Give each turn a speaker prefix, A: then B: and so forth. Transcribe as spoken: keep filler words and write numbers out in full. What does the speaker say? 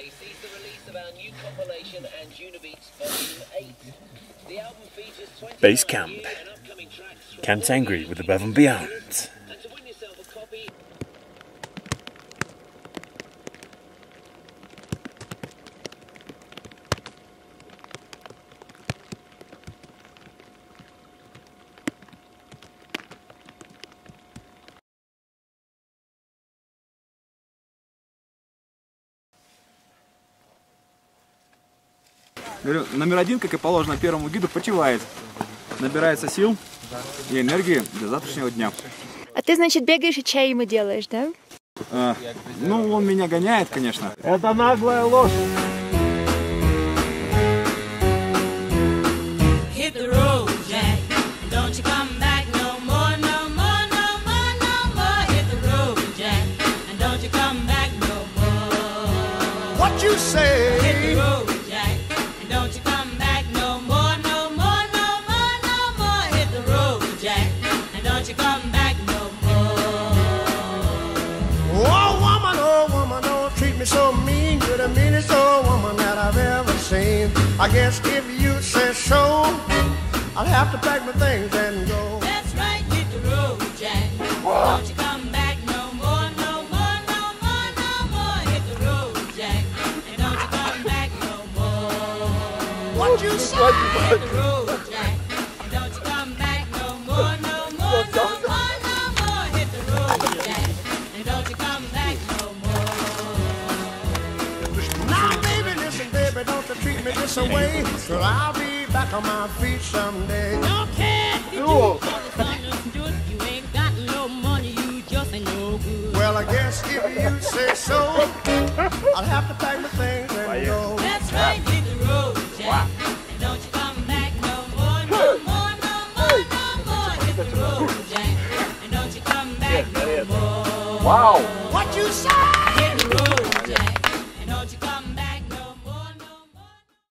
A: Tengri sees the release of our new compilation and Unibeats Volume eight. The album features twenty
B: Base Camp.
A: new and upcoming tracks from
B: Camp
A: all
B: Tengri
A: the
B: with Above and Beyond.
A: And to win yourself a copy.
C: Говорю, номер один, как и положено первому гиду, почивает. Набирается сил и энергии для завтрашнего дня.
D: А ты, значит, бегаешь и чай ему делаешь, да?
C: А, ну, он меня гоняет, конечно.
E: Это наглая ложь.
F: What you say?
G: Hit the road, Jack, and don't you come back no more, no more, no more, no more. Hit the road, Jack, and don't you come back no more.
F: Oh woman, oh woman, don't treat me so mean. You're the meanest old woman that I've ever seen. I guess if you say so, I'll have to pack my things and go.
G: That's right, hit the road, Jack, don't you come back no more, no more, no more, no more. Hit the road, Jack, and don't you come back no more.
F: What you say?
G: Hit the road, Jack, and don't you come back no more, no more, no more, no more. Hit the road, Jack, and don't you come back no more.
F: Now baby, listen baby, don't you treat me this way. Cause I'll be back on my feet someday.
G: Don't care if you do all this understood. You ain't got no money, you just ain't no good.
F: Well, I guess if you say so, I'll have to pack my things and go.
G: That's right, hit the road, Jack, and don't you come back no more, no more, no more, no more. Hit the road, Jack, and don't you come back no more.
E: Wow.
F: What you say?